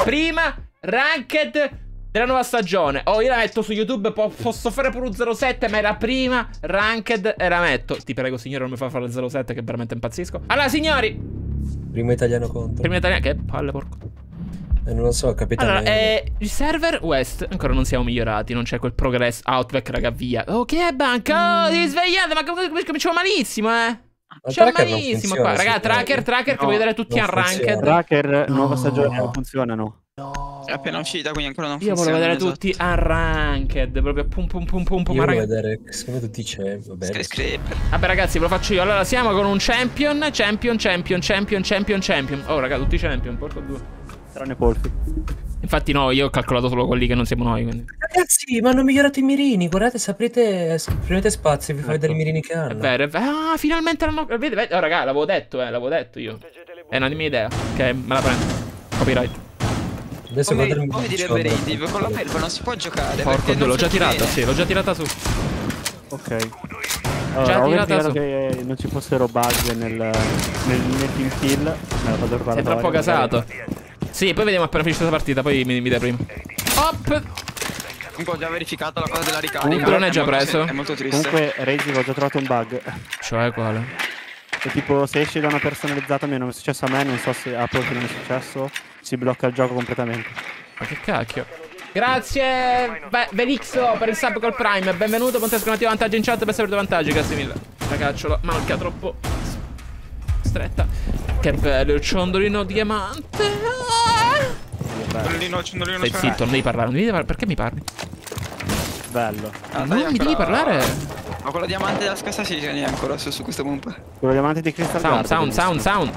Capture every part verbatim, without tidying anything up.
prima ranked della nuova stagione. Oh, io la metto su YouTube. Posso fare pure un zero sette, ma è la prima ranked e la metto. Ti prego, signore, non mi fa fare il zero sette, che veramente impazzisco. Allora, signori, primo italiano contro. prima italiano. Che palle, porco. Eh, non lo so, capitano. Allora, eh, il server West ancora non siamo migliorati. Non c'è quel progress. Outback, raga, via. Oh, che è banca? Oh, ti svegliate. Ma cominciamo malissimo, eh. C'è malissimo qua. Raga, tracker, tracker, che voglio vedere tutti in ranked. Tracker, nuova stagione, non funzionano. No. È appena uscita, quindi ancora non Io funziona. voglio vedere esatto. tutti unranked. Proprio pum pum pum pum pum. Io voglio raga. vedere, secondo tutti c'è, va bene. Vabbè ragazzi, ve lo faccio io. Allora siamo con un champion, champion, champion, champion, champion, champion. Oh raga, tutti champion, porco due. Tranne Polfi. Infatti no, io ho calcolato solo quelli che non siamo noi, quindi. Ragazzi, ma hanno migliorato i mirini. Guardate, se aprite, prendete spazio, vi fa vedere i mirini che hanno. È vero, è vero. Ah, finalmente l'hanno. Vedi, vedi. Oh raga, l'avevo detto, eh, l'avevo detto io. È una mia idea. Ok, me la prendo. Copyright. Adesso Come, guarda il come direbbe Native, con la felpa non si può giocare. Porco due, l'ho già tirata, sì, l'ho già tirata su. Ok. Allora, Già ho tirata verificato su. che non ci fossero bug nel, nel, nel team kill. Me la vado a guardare. Sei troppo casato. Sì, poi vediamo appena finisce questa partita, poi mi, mi dai prima. Hop! Comunque ho già verificato la cosa della ricarica. Un drone è già molto- preso. È molto triste. Comunque, Razy, ho già trovato un bug. Cioè, quale? E tipo, se esci da una personalizzata, mi non è successo a me, non so se a Polfi non è successo, si blocca il gioco completamente. Ma che cacchio? Grazie Velixo per il sub col Prime. Benvenuto, ponte esclamativo vantaggio in chat per sapere due vantaggi, grazie mille. Ragacciolo, manca troppo stretta. Che bello il ciondolino diamante. Ciondolino, ciondolino. Stai zitto, non devi parlare, non devi parlare. Perché mi parli? Bello. Ah, Non mi devi parlare. Ma quello diamante della scassa si tiene ancora su, su questa pompa. Quello diamante di Crystal Sound, Guard, sound, sound, sound.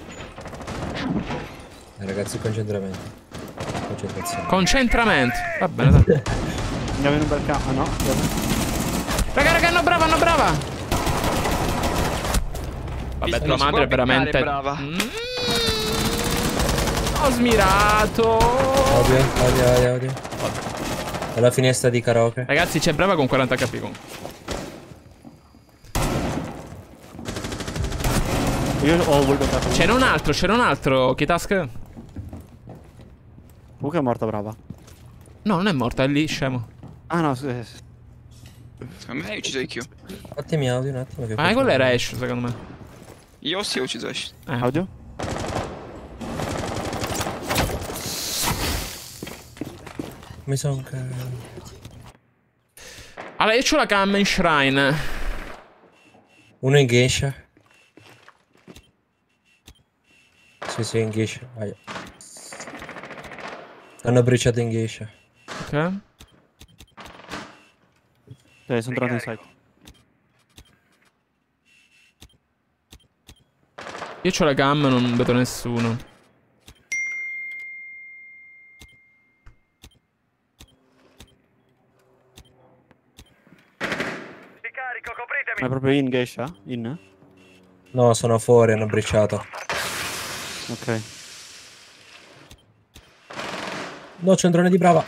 Eh, ragazzi, concentramento. Concentrazione. Concentramento. Va bene, dai. Andiamo in un bel campo, ah, no? Raga, raga, no, brava, no, brava. Vabbè, tua Non si madre è può veramente piccare, brava. Mm. Ho smirato. Odio, odio, odio, odio. Alla finestra di karaoke. Ragazzi, c'è brava con quaranta K comunque. Io ho voluto dato. C'era un altro, c'era un altro. Kitask? Comunque è morta, brava. No, non è morta, è lì, scemo. Ah no, sì, sì. Secondo me hai ucciso I Q. Fatemi audio un attimo. Che Ah, quello era Ash, secondo me. Io sì ho ucciso Ash. Eh. Audio? Mi sono... Allora, io c'ho la cam in shrine. Uno in geisha. Sì, sì, in geisha. Aia. Hanno bruciato in geisha. Ok. Eh, sono tornato in site. Io c'ho la cam, non vedo nessuno. Ma è proprio in geisha? In? No, sono fuori, hanno bruciato. Ok. No, c'è un drone di brava.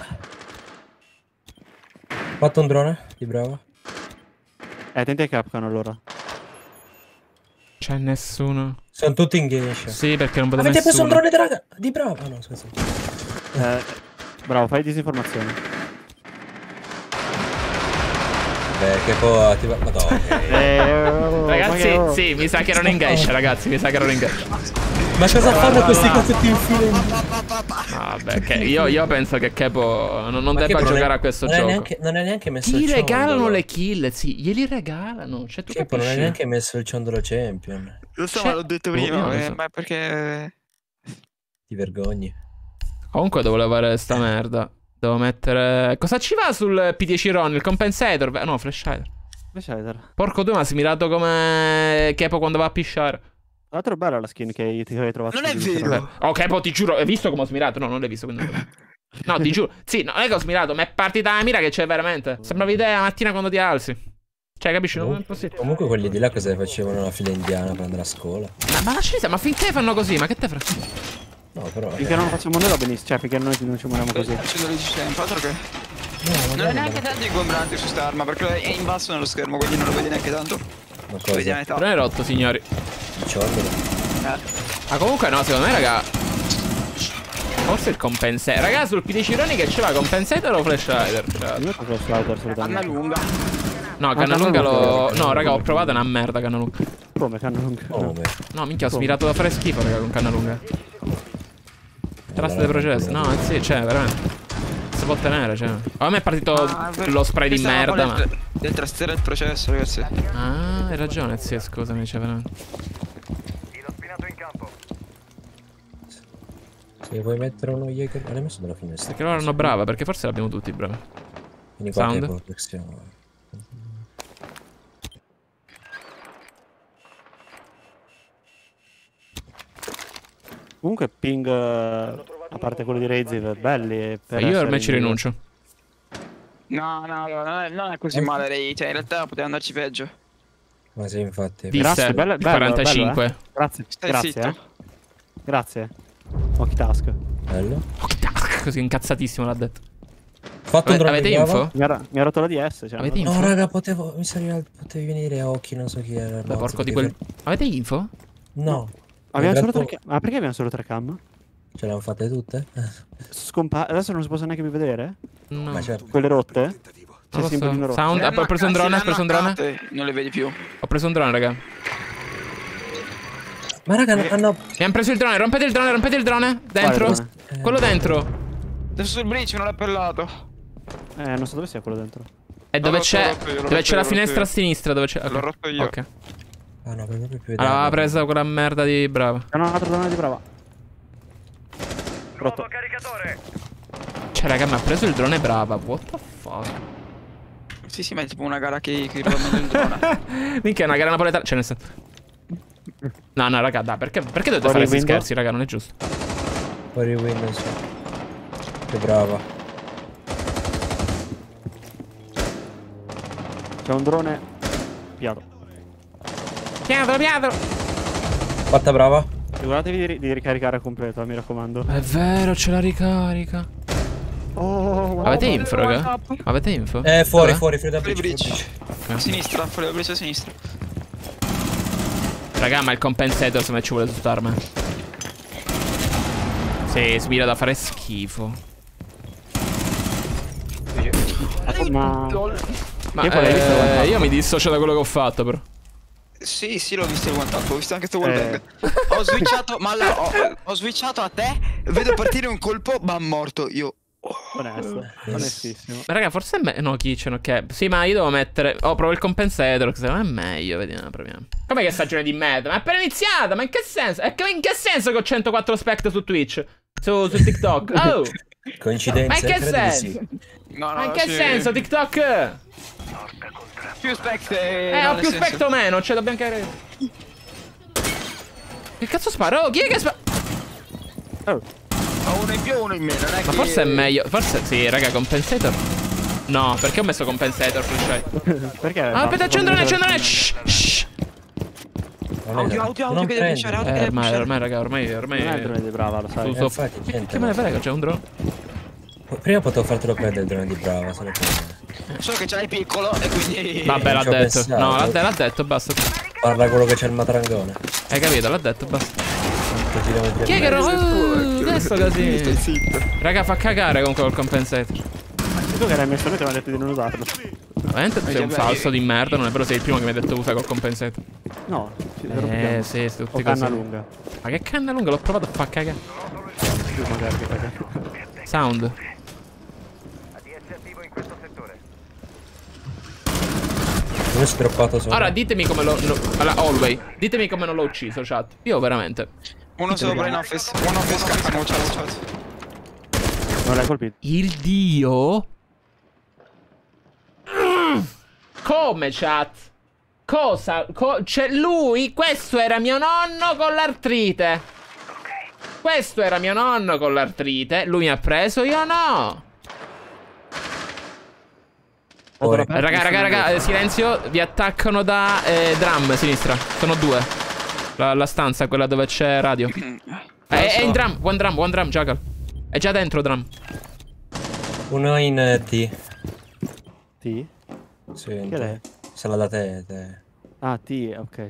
Fatto un drone di brava. Eh, attenti ai Capcan allora. C'è nessuno. Sono tutti in geisha. Sì, perché non vedo Avete preso nessuno. un drone di, raga... di brava? Ah, no, scusa. Eh, bravo, fai disinformazione. Beh, che poi attiva... Madonna. Eh, oh, Ragazzi, ma che- oh. sì, mi sa che erano in geisha, ragazzi, mi sa che erano in geisha. Ma cosa fanno questi cazzetti in fila? Vabbè, che io, io penso che Kepo non, non Ma debba Kepo non giocare è- a questo non è gioco. neanche- non è neanche messo Ti il regalano ciondolo. le kill, sì, glieli regalano. Cioè, tu Kepo non è capisci? neanche messo il ciondolo champion. Lo so, C'è- ma l'ho detto Oh, prima, io non lo eh, so. ma è perché... Ti vergogni. Comunque devo levare sta merda. Devo mettere... Cosa ci va sul P dieci Ron? Il compensator? Beh, no, flash hider. Shader. Porco due, ma si è mirato come Kepo quando va a pisciare. Tra l'altro è bella la skin che ti hai trovato. Non è su vero. Instagram. Oh, Kepo, ti giuro, hai visto come ho smirato? No, non l'hai visto, quindi non- No, ti giuro. Sì, no, non è che ho smirato, ma è partita la mira che c'è veramente. Sembra l'idea la mattina quando ti alzi. Cioè, capisci? Non è possibile. Comunque quelli di là cosa facevano la fila indiana per andare a scuola? Ma, ma lasciali stare, ma finché fanno così? Ma che te frega? No, però... Finché non lo facciamo noi va benissimo. Cioè, finché noi non ci muoviamo Sto così. facendo resistenza, altro che... No, Non è magari neanche tanto ingombrante su sta arma, perché è in basso nello schermo, quindi non lo vedi neanche tanto. Ma Lo vedi a cosa? metà. Non è rotto, signori. Il ciondolo. Eh. Ma comunque no, secondo me, raga. Forse il compensator. Raga, sul P D Cironi che ce l'ha compensator o flash rider? Cioè... Io ho flash rider assolutamente. Canna lunga. No, canna lunga lo... No, raga, ho provato, è una merda canna lunga. Come canna lunga? Come? No, minchia, ho smirato da fare schifo, raga, con canna lunga. Trust the processo. No, sì, cioè, veramente. Si può tenere, cioè. A me è partito Ah, lo spray di merda, ma... Del trastero del processo, ragazzi. Ah, hai ragione, sì, scusami, c'è veramente. Se vuoi mettere uno Jaeger... Ma l'hai messo dalla finestra? Perché loro erano brava, perché forse l'abbiamo tutti bravi. Quindi qualche Sound? protezione. Comunque ping, eh, a parte quello di Raze, belli. Per Io essere ormai ci in- rinuncio. No, no, no, non è, non è così male, Ray. Cioè, in realtà poteva andarci peggio. Ma sì, infatti. Disse Grazie, bello, bello, quarantacinque. bello, eh. Grazie, Stai grazie, zitto. eh. Grazie. Occhi task. Bello. Così incazzatissimo l'ha detto. Fatto un Ave- drone avete di lava? info? Mi ha, mi ha rotto la D S. Cioè, Avete info? No, raga, potevo... Mi sa che potevi venire a occhi, non so chi era. Beh, porco di quel... Avete info? No. Abbiamo Ho solo detto- tre cam. Ma perché abbiamo solo tre cam? Ce le hanno fatte tutte? Scompa Adesso non si possono neanche più vedere? No. Ma certo. Quelle rotte? Non C'è il lo simbolino so. rotto. Sound, Se le ho preso un hanno- drone, se ho preso un le hanno drone. haccate, Non le vedi più. Ho preso un drone, raga. Ma raga, hanno... Abbiamo preso il drone, rompete il drone, rompete il drone. Dentro. drone? Eh, Quello dentro. Adesso sul bridge non l'ha pellato. Eh, non so dove sia quello dentro. E dove L'ho c'è... rotto io, l'ho Dove rotto c'è io, la l'ho finestra rotto a sinistra, dove c'è... L'ho ok. rotto io. Ok. Ah no, non proprio più Allora, aveva vedere. preso quella merda di... Brava. C'è un altro drone di brava. Rotto. Cioè, raga, mi ha preso il drone brava. What the fuck? Sì, sì, ma è tipo una gara che, che ruba meglio il drone. Minchia, è una gara napoletana. Cioè, nel senso... No, no, raga, dai, perché, perché dovete Fuori fare questi window? scherzi, raga? Non è giusto. Fuori Windows. Che brava. C'è un drone piatto. Piatro, piatro. Fatta brava. Ricordatevi di, ri- di ricaricare completo, mi raccomando. È vero, c'è la ricarica. Oh, Avete info, raga? Avete info? Eh, fuori, Dov'è? fuori, fuori da Fuori bridge. bridge. fuori A sinistra, fuori la bridge a sinistra. Raga, ma il compensator se me ci vuole sputarmi. Sì, svira da fare schifo. ma... Ma Che poi l'hai visto il one eh, tap? io mi dissocio da quello che ho fatto, però. Sì, sì, l'ho visto il one tap, ho visto anche sto wall Eh. bang. Ho switchato, ma là, ho, ho switchato a te, vedo partire un colpo, ma morto. Io... Onesto, onestissimo. Ma raga, forse è me... No, Kitchen, ok. Sì, ma io devo mettere... Oh, provo il compensator, che secondo me è meglio, vediamo, proviamo. Com'è che stagione di merda? Ma è appena iniziata, ma in che senso? E che- in che senso che ho centoquattro spect su Twitch? Su, su TikTok? Oh! Coincidenza. Ma in che credo di senso? sì. No, no, Ma in che sì. senso, TikTok? Più spect Eh, no, ho nel più senso- spect o meno, cioè dobbiamo chiarire. Che cazzo spara? Oh, chi è che spara? Oh, Ho uno in più e uno in meno, non è Ma che... forse è meglio. Forse sì, raga, compensator. No, perché ho messo compensator, Flash? perché? Ah, aspetta, c'è un drone, c'è un drone. Shh, shh. Non Audio, è- audio, non audio che deve prendi. pushare, audio Eh, che deve ormai, pushare. ormai, raga, ormai, ormai. Non è il drone di brava, lo sai. Su- Eh, su- infatti, niente, Che me ne ma- frega, c'è un drone. Prima potevo fartelo prendere il drone di brava, se lo prendi. Solo che ce l'hai piccolo e quindi... Vabbè, l'ha ci ho detto. pensato. No, l'ha, l'ha detto, basta. Parla quello che c'è il matrangone. Hai capito, l'ha detto, basta. Quanto chilometri Chi è e che mezzo? ro... Adesso così. Stai zitto. Raga, fa cagare comunque col compensator. Se tu che l'hai messo noi ti avevamo detto di non usarlo. Veramente sei un beh, falso io- di merda, non è vero, sei il primo che mi ha detto usa col compensator. No, ci Eh, sì, sì, tutti O canna così. lunga. Ma che canna lunga, l'ho provato a fa cagare. Più magari che cagare. Sound. Come si è droppato sopra? Ora ditemi come lo... No, allora, Alway, ditemi come non l'ho ucciso, chat. Io veramente. Uno sopra in office, uno office scappa, ciao, ciao. Non l'hai colpito. Il dio? Mm. Come, chat? Cosa? Co cioè, lui, questo era mio nonno con l'artrite. Questo era mio nonno con l'artrite. Lui mi ha preso, io no. Ora. Raga, raga, raga, eh, silenzio. Vi attaccano da eh, drum, sinistra. Sono due. La, la stanza, quella dove c'è radio. È, è in drum, one drum, one drum, Jackal. È già dentro drum. Uno in eh, T. T? Sì, in Che T. è? Se la da te, te. Ah, T, ok.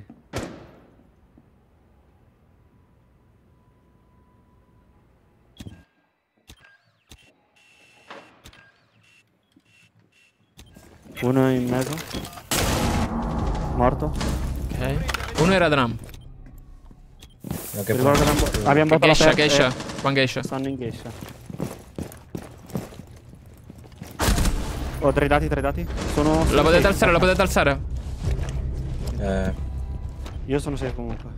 Uno in mezzo. Morto. Ok. Uno era drum. No, che Ricordo che abbiamo- abbiamo dato la Geisha, per- Geisha. eh, One Geisha. Stanno in geisha. Ho tre dati, tre dati. Sono... La potete alzare, la potete alzare. Eh, Io sono safe comunque.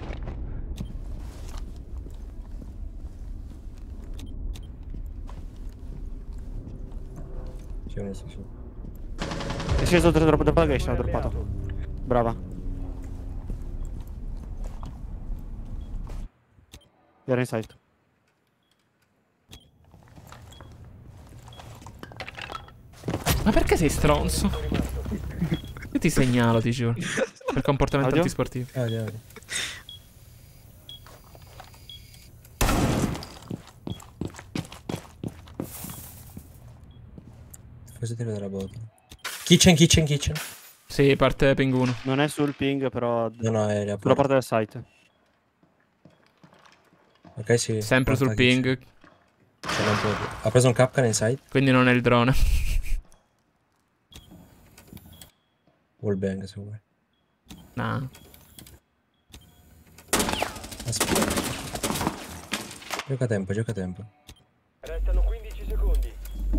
ci ho messo su. È sceso dopo dopo la geisha, l'ho droppato. Brava. Era in sight. Ma perché sei stronzo? Io ti segnalo, ti giuro. Per comportamento Audio? antisportivo. Ah, vedi, vedi. Positivo della botta. Kitchen, kitchen, kitchen. Sì, parte ping uno. Non è sul ping, però No, no, è la sulla porta del site. Ok, sì. Sempre sul porta ping. kitchen. Ce l'ha un po'. Ha preso un Capcan inside. Quindi non è il drone. Wallbang se vuoi. No. Aspetta. Gioca a tempo, gioca a tempo. Restano quindici secondi.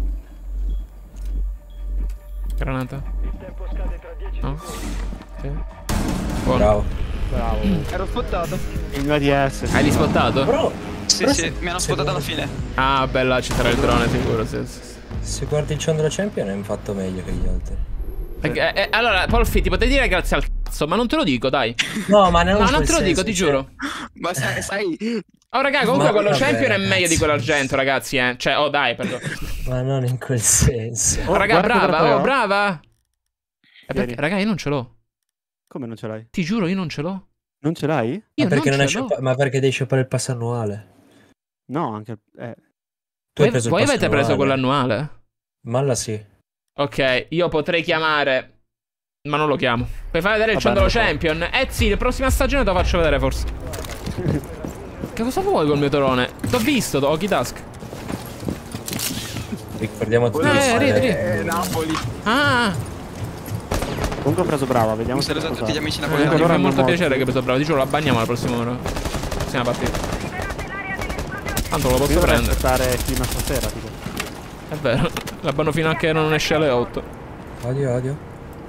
Granata. Il tempo scade tra dieci No. secondi. Sì. Buono. Bravo. Bravo. Ero spottato. Il mio A D S. Hai rispottato? Però, Sì, però sì, se- mi hanno se spottato alla guardi- fine. Ah, bella, ci sarà il drone sicuro. Sì, sì, sì. Se guardi il Ciondolo Champion è fatto meglio che gli altri. Eh, eh, allora, Polfi, ti potrei dire grazie al cazzo, ma non te lo dico, dai. No, ma non No, in non quel te lo dico, senso, ti cioè- giuro. Ma sai, sai, Oh, raga, comunque Ma quello vabbè, champion è meglio di ragazzi. quello argento, ragazzi, eh. Cioè, oh, dai, perdono. Ma non in quel senso. Oh, raga, guarda che brava, guarda oh, io. brava. Eh, perché, Vieni. raga, io non ce l'ho. Come non ce l'hai? Ti giuro, io non ce l'ho. Non ce l'hai? Io Ma perché, non ce hai l'ho. shoppa- ma perché devi shoppare il pass annuale? No, anche... Eh. Tu hai Voi, preso il voi pass avete preso annuale. quell'annuale? Malla sì. Ok, io potrei chiamare, ma non lo chiamo. Puoi far vedere il Vabbè, ciondolo non lo so. champion? Eh sì, la prossima stagione te lo faccio vedere forse. Che cosa vuoi col mio torone? T'ho visto, Oki Task. Ricordiamo tutti Eh, che sono- ridi, ridi. eh, Napoli. Ah, Comunque ho preso brava, vediamo Mi se saluto a cosa- tutti gli amici eh, napoletani. mi allora fa molto andiamo piacere morti. che preso bravo. Ti giuro, la bagniamo la prossima ora. Prossima partita. Tanto lo Io posso dovrei prendere. aspettare fino a stasera, tipo. È vero. La banno fino a che non esce alle otto. Odio, odio.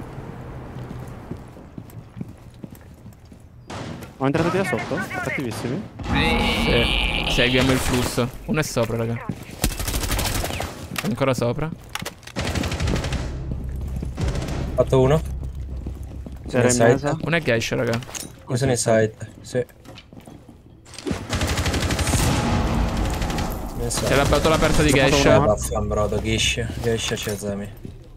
Ho entrato da sotto? Cattivissimi. Sì. Seguiamo il flusso. Uno è sopra, raga. Ancora sopra. Fatto uno. C'era in Inside. mezzo. Uno è Geisha, raga. Uno sono inside. Sì. C'è la battola aperta di Ho fatto Geisha. una- Vaffanbrodo, Gish. Gish c'è Zami.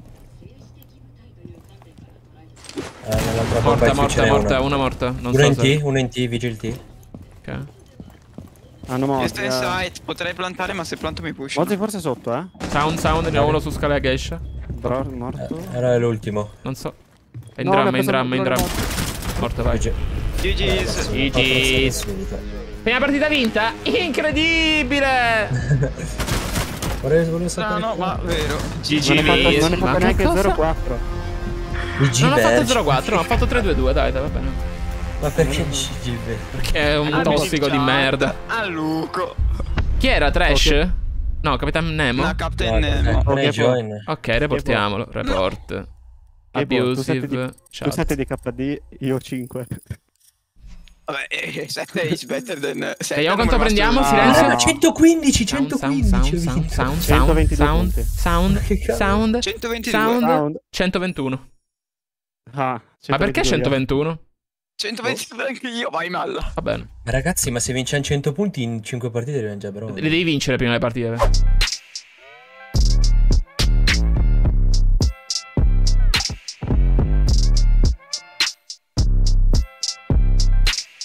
Eh, nell'altra bomba Morta, in morta, ce n'è morta. uno. Una morta. Non Uno so in se... T, uno in T, Vigil T. Ok. Hanno Io morto. sto in site, potrei plantare, ma se planto mi push. Mozzi forse sotto, eh? Sound, sound. Ne ho uno su scala Geisha. Bro, Eh, morto. era l'ultimo. Non so. È in No, drum, l'ha è in preso drum, è in il drum. drone Morto, vai. G G G's. G G's. Prima partita vinta? Incredibile! Volevo, volevo No, sapere. no, ma vero. G G Non hai fatto, non hai Ma fatto che neanche cosa? zero quattro. I G Non ho fatto Verge. zero quattro, no, ho fatto tre due due, dai, dai, va bene. Ma perché G G Verge? Perché è un Ah, tossico di ciao. merda. A Luco. Chi era? Trash? Ok. No, Capitan Nemo? No, Captain Nemo. No, Ok, non è join. Ok, reportiamolo. Report. E boh, tu sette di- Abusive. Tu Ciao. sette di K D, io cinque. Vabbè, sette is better than sette. Vediamo quanto prendiamo, Ah, silenzio. Ah, centoquindici, Sound, sound, centoquindici. sound, sound, sound, centoventidue sound, punti. sound, Che cavolo? sound, centoventidue. sound, Round. centoventuno. Ah, Ma perché centoventidue, centoventuno? centoventidue anche io, vai malla. Va bene. Ma ragazzi, ma se vinciamo cento punti in cinque partite dobbiamo già bravo. Le devi vincere prima le partite.